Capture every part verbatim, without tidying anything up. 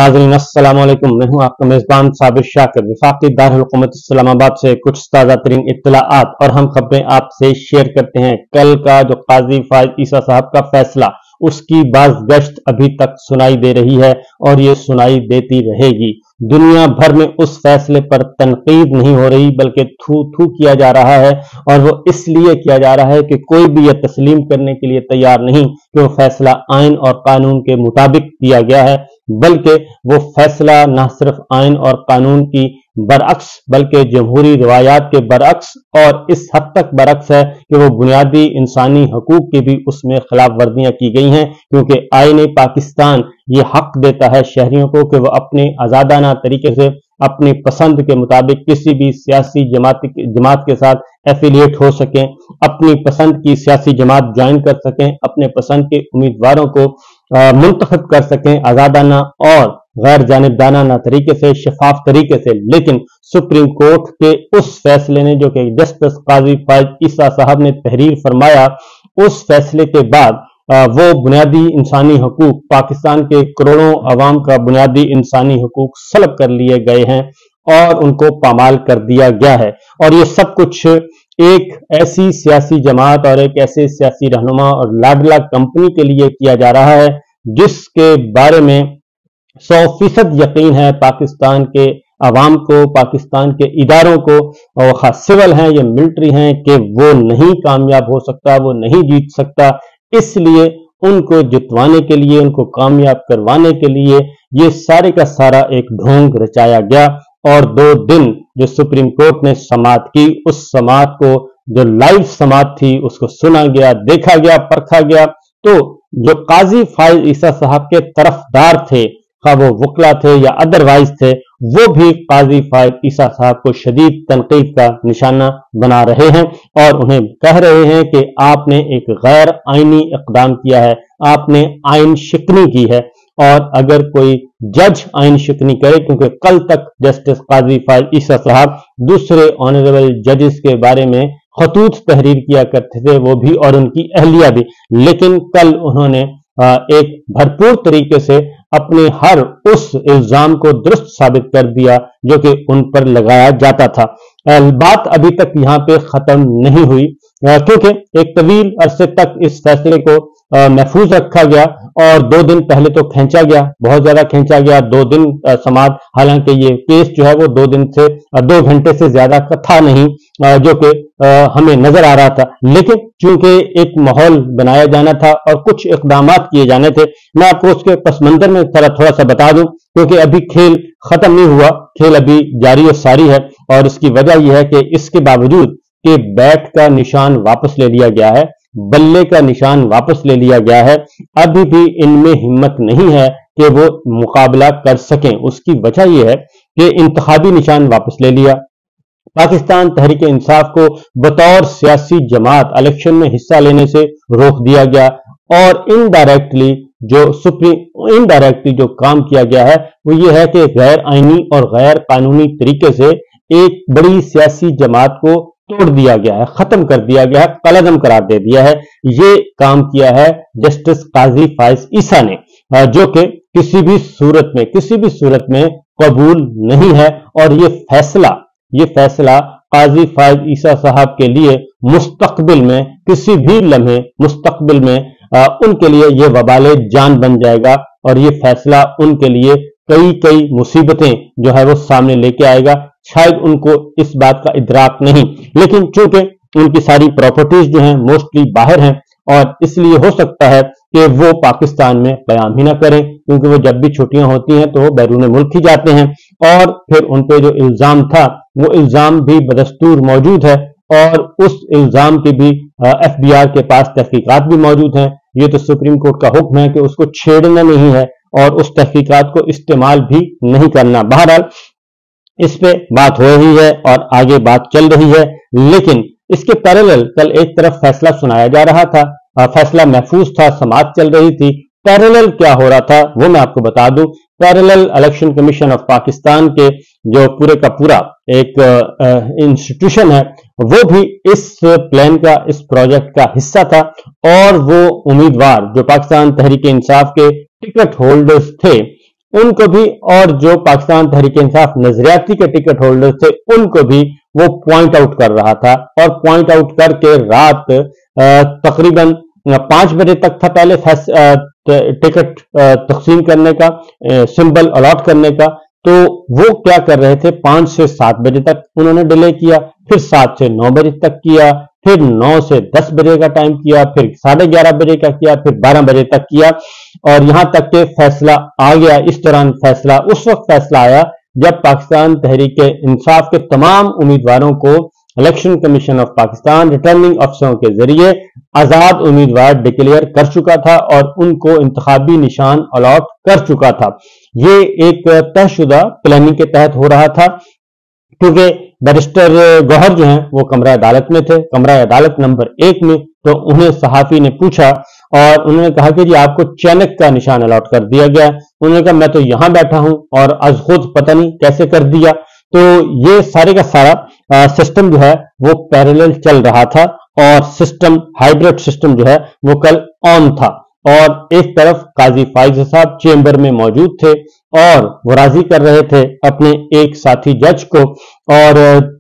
नाज़रीन अस्सलाम वालेकुम, मैं हूं आपका मेजबान साबिर शाकिर। वफाकी दारुल हुकूमत इस्लामाबाद से कुछ ताज़ा तरीन इत्तलाआत और हम खबरें आपसे शेयर करते हैं। कल का जो काजी फाइज ईसा साहब का फैसला, उसकी बाज़गश्त अभी तक सुनाई दे रही है और ये सुनाई देती रहेगी। दुनिया भर में उस फैसले पर तनकीद नहीं हो रही, बल्कि थू थू किया जा रहा है, और वो इसलिए किया जा रहा है कि कोई भी यह तस्लीम करने के लिए तैयार नहीं कि वो फैसला आइन और कानून के मुताबिक दिया गया है, बल्कि वो फैसला न सिर्फ आइन और कानून की बरअक्स बल्कि जमहूरी रिवायात के बरअक्स और इस हद तक बरअक्स है कि वो बुनियादी इंसानी हकूक की भी उसमें खिलाफ वर्जियां की गई हैं, क्योंकि आईन पाकिस्तान ये हक देता है शहरियों को कि वो अपने आज़ादाना तरीके से अपनी पसंद के मुताबिक किसी भी सियासी जमात जमात के साथ एफिलिएट हो सकें, अपनी पसंद की सियासी जमात ज्वाइन कर सकें, अपने पसंद के उम्मीदवारों को मुंतखब कर सकें आज़ादाना और गैर जानिबदाना तरीके से, शफाफ तरीके से। लेकिन सुप्रीम कोर्ट के उस फैसले ने, जो कि जस्टिस काजी फाइज ईसा साहब ने तहरीर फरमाया, उस फैसले के बाद वो बुनियादी इंसानी हकूक, पाकिस्तान के करोड़ों अवाम का बुनियादी इंसानी हकूक सलब कर लिए गए हैं और उनको पामाल कर दिया गया है। और ये सब कुछ एक ऐसी सियासी जमात और एक ऐसे सियासी रहनुमा और लाडला कंपनी के लिए किया जा रहा है जिसके बारे में सौ फीसद यकीन है पाकिस्तान के अवाम को, पाकिस्तान के इदारों को, और खास सिविल हैं या मिलिट्री हैं, कि वो नहीं कामयाब हो सकता, वो नहीं जीत सकता। इसलिए उनको जितवाने के लिए, उनको कामयाब करवाने के लिए ये सारे का सारा एक ढोंग रचाया गया। और दो दिन जो सुप्रीम कोर्ट ने समाअत की, उस समाअत को, जो लाइव समाअत थी, उसको सुना गया, देखा गया, परखा गया। तो जो काजी फाइज ईसा साहब के तरफदार थे, खा वो वकला थे या अदरवाइज थे, वो भी काजी फाइज ईसा साहब को शदीद तनकीद का निशाना बना रहे हैं और उन्हें कह रहे हैं कि आपने एक गैर आईनी इकदाम किया है, आपने आइन शिकनी की है। और अगर कोई जज आइन शिकनी करे, क्योंकि कल तक जस्टिस काजी फाइज ईसा साहब दूसरे ऑनरेबल जजेस के बारे में खतूत तहरीर किया करते थे, वो भी और उनकी अहलिया भी, लेकिन कल उन्होंने एक भरपूर तरीके से अपने हर उस इल्जाम को दुरुस्त साबित कर दिया जो कि उन पर लगाया जाता था। बात अभी तक यहाँ पे खत्म नहीं हुई, क्योंकि एक तवील अरसे तक इस फैसले को महफूज रखा गया और दो दिन पहले तो खींचा गया, बहुत ज्यादा खींचा गया। दो दिन समाअत, हालांकि ये केस जो है वो दो दिन से दो घंटे से ज्यादा का था नहीं, जो कि हमें नजर आ रहा था, लेकिन चूंकि एक माहौल बनाया जाना था और कुछ इकदाम किए जाने थे। मैं आपको उसके पस मंजर में थोड़ा थोड़ा सा बता दूं, क्योंकि अभी खेल खत्म नहीं हुआ, खेल अभी जारी और सारी है। और इसकी वजह यह है कि इसके बावजूद कि बैट का निशान वापस ले लिया गया है, बल्ले का निशान वापस ले लिया गया है, अभी भी इनमें हिम्मत नहीं है कि वो मुकाबला कर सकें। उसकी वजह यह है कि इंतखाबी निशान वापस ले लिया, पाकिस्तान तहरीक इंसाफ को बतौर सियासी जमात इलेक्शन में हिस्सा लेने से रोक दिया गया, और इनडायरेक्टली जो सुप्रीम इनडायरेक्टली जो काम किया गया है वो ये है कि गैर आईनी और गैर कानूनी तरीके से एक बड़ी सियासी जमात को तोड़ दिया गया है, खत्म कर दिया गया है, कलअदम करार दे दिया है। ये काम किया है जस्टिस काजी फाइज ईसा ने, जो कि किसी भी सूरत में किसी भी सूरत में कबूल नहीं है। और ये फैसला ये फैसला काजी फाइज ईसा साहब के लिए मुस्तकबिल में, किसी भी लम्हे मुस्तकबिल में आ, उनके लिए ये वबाले जान बन जाएगा, और ये फैसला उनके लिए कई कई मुसीबतें जो है वो सामने लेके आएगा। शायद उनको इस बात का इदराक नहीं, लेकिन चूंकि उनकी सारी प्रॉपर्टीज जो हैं मोस्टली बाहर हैं, और इसलिए हो सकता है कि वो पाकिस्तान में कयाम ही ना करें, क्योंकि वो जब भी छुट्टियां होती हैं तो वो बैरून मुल्क ही जाते हैं। और फिर उन पे जो इल्जाम था वो इल्जाम भी बदस्तूर मौजूद है, और उस इल्जाम के भी एफ बी आर के पास तहकीकात भी मौजूद हैं। ये तो सुप्रीम कोर्ट का हुक्म है कि उसको छेड़ना नहीं है और उस तहकीकात को इस्तेमाल भी नहीं करना। बहरहाल इस पे बात हो रही है और आगे बात चल रही है, लेकिन इसके पैरेलल कल एक तरफ फैसला सुनाया जा रहा था, फैसला महफूज था, समाअत चल रही थी। पैरेलल क्या हो रहा था वो मैं आपको बता दूं। Parallel election commission of Pakistan के जो पूरे का पूरा एक इंस्टीट्यूशन है, वो भी इस प्लान का, इस प्रोजेक्ट का हिस्सा था, और वो उम्मीदवार जो पाकिस्तान तहरीक इंसाफ के टिकट होल्डर्स थे ان کو بھی اور جو پاکستان تحریک انصاف نظریاتی کے ٹکٹ ہولڈر تھے ان کو بھی وہ پوائنٹ آؤٹ کر رہا تھا، اور پوائنٹ آؤٹ کر کے رات تقریباً پانچ بجے تک تھا پہلے ٹکٹ تقسیم کرنے کا، سمبل الاٹ کرنے کا، تو وہ کیا کر رہے تھے، پانچ سے سات بجے تک انہوں نے ڈیلے کیا، پھر سات سے نو بجے تک کیا، پھر نو سے دس بجے کا ٹائم کیا، پھر ساڑھے گیارہ بجے کا کیا، پھر بارہ بجے تک کیا، اور یہاں تک کہ فیصلہ آ گیا۔ اس دوران فیصلہ اس وقت فیصلہ آیا جب پاکستان تحریک انصاف کے تمام امیدواروں کو election commission of Pakistan returning افسروں کے ذریعے آزاد امیدوار ڈکلیئر کر چکا تھا اور ان کو انتخابی نشان الاٹ کر چکا تھا۔ یہ ایک طے شدہ پلاننگ کے تحت ہو رہا تھا، کیونکہ بیرسٹر گوہر جو ہیں وہ کمرہ عدالت میں تھے، کمرہ عدالت نمبر ایک میں، تو انہیں صحافی نے پوچھا اور انہوں نے کہا کہ جی آپ کو چینک کا نشان الاٹ کر دیا گیا۔ انہوں نے کہا میں تو یہاں بیٹھا ہوں اور از خود پتہ نہیں کیسے کر دیا۔ تو یہ سارے کا سارا سسٹم جو ہے وہ پیریلل چل رہا تھا، اور سسٹم ہائیبرڈ سسٹم جو ہے وہ کل آن تھا، اور ایک طرف قاضی فائز صاحب چیمبر میں موجود تھے اور وہ راضی کر رہے تھے اپنے ایک ساتھی جج کو، اور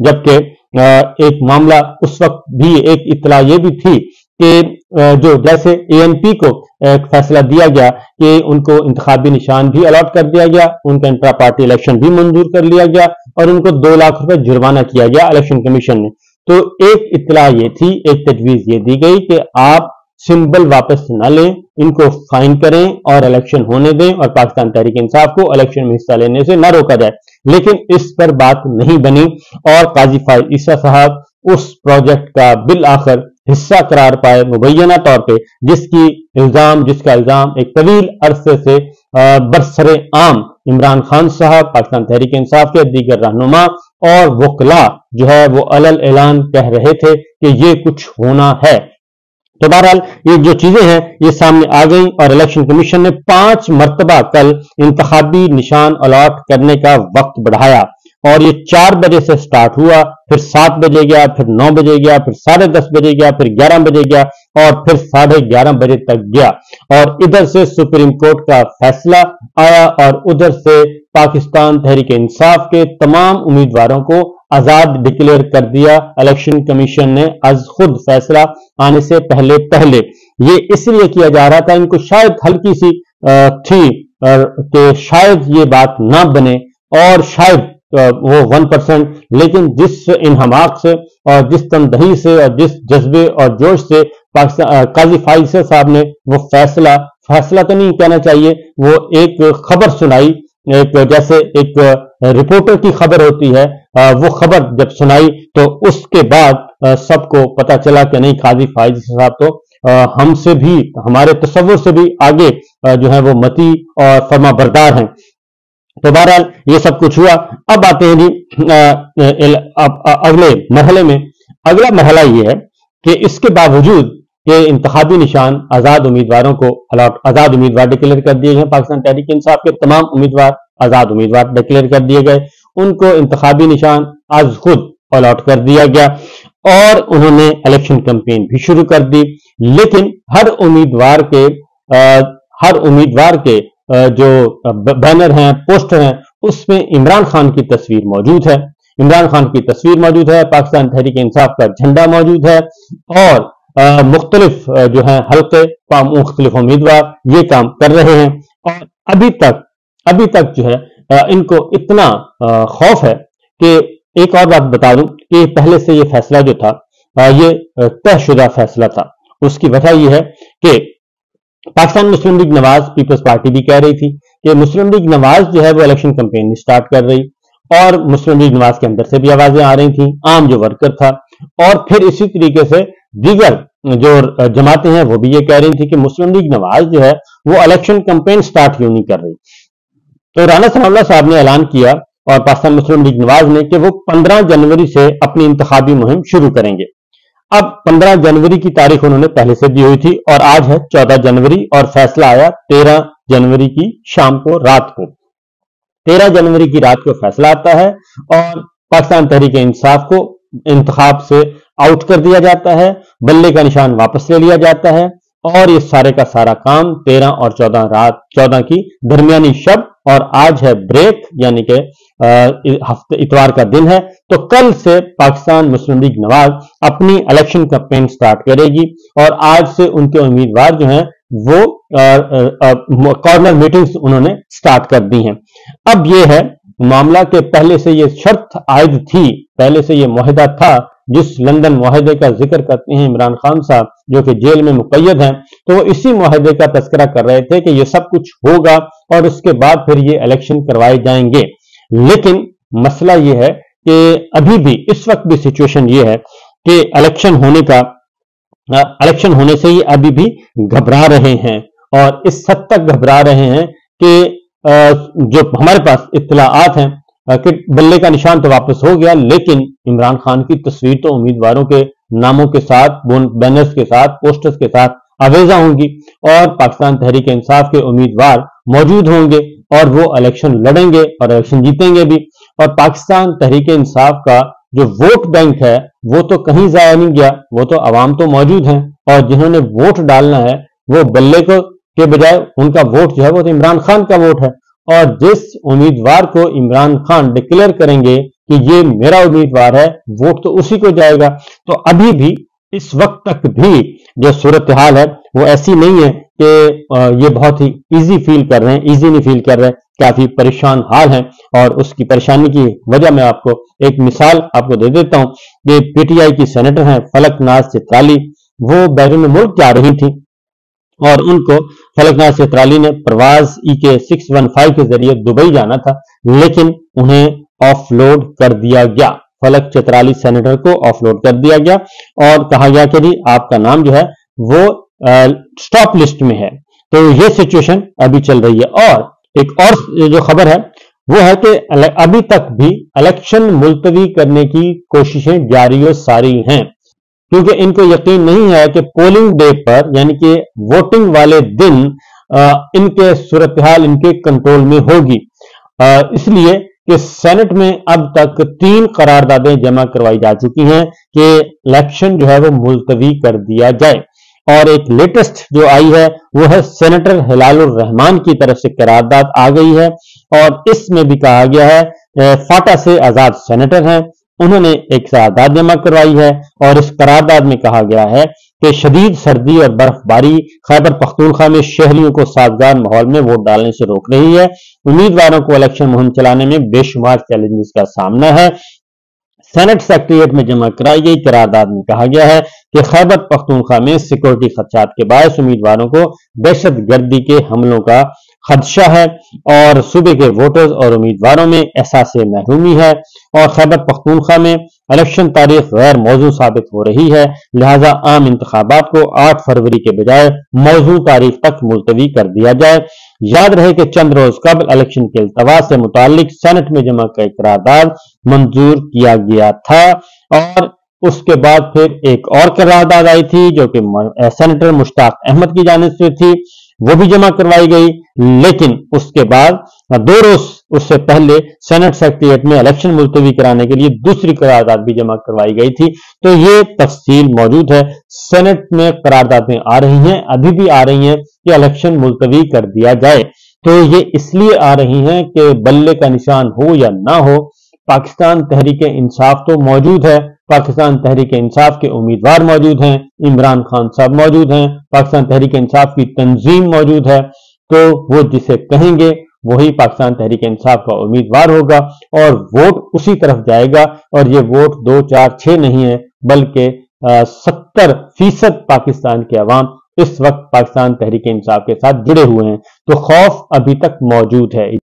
جبکہ ایک معاملہ اس وقت بھی ایک اطلاع یہ بھی تھی کہ جو جیسے اے این پی کو ایک فیصلہ دیا گیا کہ ان کو انتخابی نشان بھی الاٹ کر دیا گیا، ان کا انٹرا پارٹی الیکشن بھی منظور کر لیا گیا، اور ان کو دو لاکھ روپے جرمانہ کیا گیا الیکشن کمیشن نے۔ تو ایک اطلاع یہ تھی، ایک تجویز یہ دی گئی کہ آپ سمبل واپس نہ لیں، ان کو فائن کریں اور الیکشن ہونے دیں، اور پاکستان تحریک انصاف کو الیکشن میں حصہ لینے سے نہ روکا جائے۔ لیکن اس پر بات نہیں بنی، اور قاضی فائز عیسیٰ صاحب اس پروجیکٹ کا بالآخر حصہ قرار پائے مبینہ طور پہ، جس کی الزام جس کا الزام ایک طویل عرصے سے برسر عام عمران خان صاحب، پاکستان تحریک انصاف کے دیگر رہنما اور وکلاء جو ہے وہ علل اعلان کہہ رہے تھے کہ یہ کچھ ہونا ہے۔ تو بہرحال یہ جو چیزیں ہیں یہ سامنے آ گئیں، اور الیکشن کمیشن نے پانچ مرتبہ کل انتخابی نشان الاٹ کرنے کا وقت بڑھایا، اور یہ چار بجے سے سٹارٹ ہوا، پھر سات بجے گیا، پھر نو بجے گیا، پھر ساڑھے دس بجے گیا، پھر گیارہ بجے گیا، اور پھر ساڑھے گیارہ بجے تک گیا، اور ادھر سے سپریم کورٹ کا فیصلہ آیا، اور ادھر سے پاکستان تحریک انصاف کے تمام امیدواروں کو آزاد ڈکلیئر کر دیا الیکشن کمیشن نے از خود، فیصلہ آنے سے پہلے پہلے۔ یہ اس لیے کیا جا رہا تھا، ان کو شاید ہلکی سی تھی کہ شاید یہ بات نہ بنے، اور شاید وہ ون پرسنٹ، لیکن جس انہماق سے اور جس تندہی سے اور جس جذبے اور جوش سے پاکستان قاضی فائز صاحب نے وہ فیصلہ فیصلہ تو نہیں کہنا چاہیے، وہ ایک خبر سنائی، ایک جیسے ایک رپورٹر کی خبر ہوتی ہے، وہ خبر جب سنائی تو اس کے بعد سب کو پتا چلا کہ نہیں، قاضی فائز صاحب تو ہم سے بھی، ہمارے تصور سے بھی آگے جو ہے وہ متی اور فرما بردار ہیں۔ تو بہرحال یہ سب کچھ ہوا۔ اب آتے ہیں جی اگلے مرحلے میں۔ اگلا مرحلہ یہ ہے کہ اس کے باوجود کہ انتخابی نشان آزاد امیدواروں کو آزاد امیدوار ڈکلیئر کر دیے گئے، پاکستان تحریک انصاف کے تمام امیدوار آزاد امیدوار ڈکلیئر کر دیے گئے، ان کو انتخابی نشان از خود الاٹ کر دیا گیا، اور انہوں نے الیکشن کمپین بھی شروع کر دی۔ لیکن ہر امیدوار کے ہر امیدوار کے جو بینر ہیں، پوسٹر ہیں، اس میں عمران خان کی تصویر موجود ہے، عمران خان کی تصویر موجود ہے، پاکستان تحریک انصاف کا جھنڈا موجود ہے، اور مختلف جو ہیں حلقے، مختلف امیدوار یہ کام کر رہے ہیں، اور ابھی تک ابھی تک جو ہے ان کو اتنا خوف ہے کہ ایک اور بات بتا دوں کہ پہلے سے یہ فیصلہ جو تھا یہ طے شدہ فیصلہ تھا۔ اس کی وجہ یہ ہے کہ پاکستان مسلم لیگ نواز پیپلز پارٹی بھی کہہ رہی تھی کہ مسلم لیگ نواز جو ہے وہ الیکشن کمپین سٹارٹ کر رہی، اور مسلم لیگ نواز کے اندر سے بھی آوازیں آ رہی تھیں، عام جو ورکر تھا، اور پھر اسی طریقے سے دیگر جو جماعتیں ہیں وہ بھی یہ کہہ رہی تھی کہ مسلم لیگ نواز جو ہے وہ الیکشن کمپین سٹارٹ کیوں نہیں کر رہی۔ تو رانا ثناء اللہ صاحب نے اعلان کیا، اور پاکستان مسلم لیگ نواز نے، کہ وہ پندرہ جنوری سے اپنی انتخابی مہم شروع کریں گے۔ اب پندرہ جنوری کی تاریخ انہوں نے پہلے سے دی ہوئی تھی، اور آج ہے چودہ جنوری، اور فیصلہ آیا تیرہ جنوری کی شام کو، رات کو۔ تیرہ جنوری کی رات کو فیصلہ آتا ہے، اور پاکستان تحریک انصاف کو انتخاب سے آؤٹ کر دیا جاتا ہے، بلے کا نشان واپس لے لیا جاتا ہے، और ये सारे का सारा काम तेरह और चौदह रात चौदह की दरमियानी शब, और आज है ब्रेक यानी कि हफ्ते इतवार का दिन है। तो कल से पाकिस्तान मुस्लिम लीग नवाज अपनी इलेक्शन कैंपेन स्टार्ट करेगी और आज से उनके उम्मीदवार जो हैं वो कॉर्नर मीटिंग्स उन्होंने स्टार्ट कर दी हैं। अब ये है मामला के पहले से ये शर्त आयद थी, पहले से ये मुआहदा था, जिस लंदन मुआहदे का जिक्र करते हैं इमरान खान साहब जो कि जेल में मुक़य्यद हैं, तो वो इसी मुआहदे का तज़किरा कर रहे थे कि ये सब कुछ होगा और उसके बाद फिर ये इलेक्शन करवाए जाएंगे। लेकिन मसला ये है कि अभी भी इस वक्त भी सिचुएशन ये है कि इलेक्शन होने का इलेक्शन होने से ये अभी भी घबरा रहे हैं, और इस हद तक घबरा रहे हैं कि जो हमारे पास इत्तलाआत हैं कि बल्ले का निशान तो वापस हो गया, लेकिन इमरान खान की तस्वीर तो उम्मीदवारों के नामों के साथ, बैनर्स के साथ, पोस्टर्स के साथ आवेजा होंगी और पाकिस्तान तहरीक इंसाफ के उम्मीदवार मौजूद होंगे और वो इलेक्शन लड़ेंगे और इलेक्शन जीतेंगे भी। और पाकिस्तान तहरीक इंसाफ का जो वोट बैंक है वो तो कहीं जाया नहीं गया, वो तो अवाम तो मौजूद हैं और जिन्होंने वोट डालना है वो बल्ले को के बजाय उनका वोट जो है वो तो इमरान खान का वोट है, और जिस उम्मीदवार को इमरान खान डिक्लेयर करेंगे कि ये मेरा उम्मीदवार है, वोट तो उसी को जाएगा। तो अभी भी इस वक्त तक भी जो सूरत हाल है वो ऐसी नहीं है कि ये बहुत ही इजी फील कर रहे हैं, इजी नहीं फील कर रहे हैं, काफी परेशान हाल हैं। और उसकी परेशानी की वजह मैं आपको एक मिसाल आपको दे देता हूं कि पीटीआई की सेनेटर हैं फलक नाज चित्राली, वो बैरून मुल्क जा रही थी और उनको फलकनाज चित्राली ने प्रवाज ई के सिक्स वन फाइव के जरिए दुबई जाना था, लेकिन उन्हें ऑफलोड कर दिया गया। फलक चित्राली सेनेटर को ऑफलोड कर दिया गया और कहा गया कि जी आपका नाम जो है वो स्टॉप लिस्ट में है। तो ये सिचुएशन अभी चल रही है। और एक और जो खबर है वो है कि अभी तक भी इलेक्शन मुलतवी करने की कोशिशें जारी और सारी हैं, क्योंकि इनको यकीन नहीं है कि पोलिंग डे पर यानी कि वोटिंग वाले दिन इनके सूरत हाल इनके कंट्रोल में होगी। इसलिए कि सेनेट में अब तक तीन करारदादें जमा करवाई जा चुकी हैं कि इलेक्शन जो है वो मुलतवी कर दिया जाए। और एक लेटेस्ट जो आई है वो है सेनेटर हिलालुर रहमान की तरफ से करारदाद आ गई है और इसमें भी कहा गया है फाटा से आजाद सेनेटर हैं, उन्होंने एक करारदाद जमा करवाई है और इस करारदाद में कहा गया है कि शदीद सर्दी और बर्फबारी खैबर पख्तूनख्वा में शहरियों को साजगार माहौल में वोट डालने से रोक रही है। उम्मीदवारों को इलेक्शन मुहिम चलाने में बेशुमार चैलेंजेस का सामना है। सेनेट सेक्रेटरिएट में जमा कराई गई करारदाद में कहा गया है कि खैबर पख्तूनख्वा में सिक्योरिटी खदशात के बायस उम्मीदवारों को दहशत गर्दी के हमलों का खदशा है और सूबे के वोटर्स और उम्मीदवारों में एहसास महरूमी है और खैबर पख्तूनख्वा में इलेक्शन तारीख गैर मौजू साबित हो रही है, लिहाजा आम इंतखाबात को आठ फरवरी के बजाय मौजू तारीख तक मुलतवी कर दिया जाए। याद रहे कि चंद रोज कबल इलेक्शन के इल्तवा से मुतालिक सेनेट में जमा कई करारदाद मंजूर किया गया था और उसके बाद फिर एक और करारदाद आई थी जो कि सेनेटर मुश्ताक अहमद की जानिब से थी, वो भी जमा करवाई गई। लेकिन उसके बाद दो रोज उससे पहले सेनेट सेक्रेटरिएट में इलेक्शन मुलतवी कराने के लिए दूसरी करारदाद भी जमा करवाई गई थी। तो ये तफसील मौजूद है, सेनेट में करारदादें आ रही हैं, अभी भी आ रही हैं कि इलेक्शन मुलतवी कर दिया जाए। तो ये इसलिए आ रही हैं कि बल्ले का निशान हो या ना हो, पाकिस्तान तहरीक इंसाफ तो मौजूद है, पाकिस्तान तहरीक इंसाफ के उम्मीदवार मौजूद हैं, इमरान खान साहब मौजूद हैं, पाकिस्तान तहरीक इंसाफ की तंजीम मौजूद है, तो वो जिसे कहेंगे वही पाकिस्तान तहरीक इंसाफ का उम्मीदवार होगा और वोट उसी तरफ जाएगा। और ये वोट दो चार छह नहीं है बल्कि सत्तर फीसद पाकिस्तान के अवाम इस वक्त पाकिस्तान तहरीक इंसाफ के साथ जुड़े हुए हैं। तो खौफ अभी तक मौजूद है।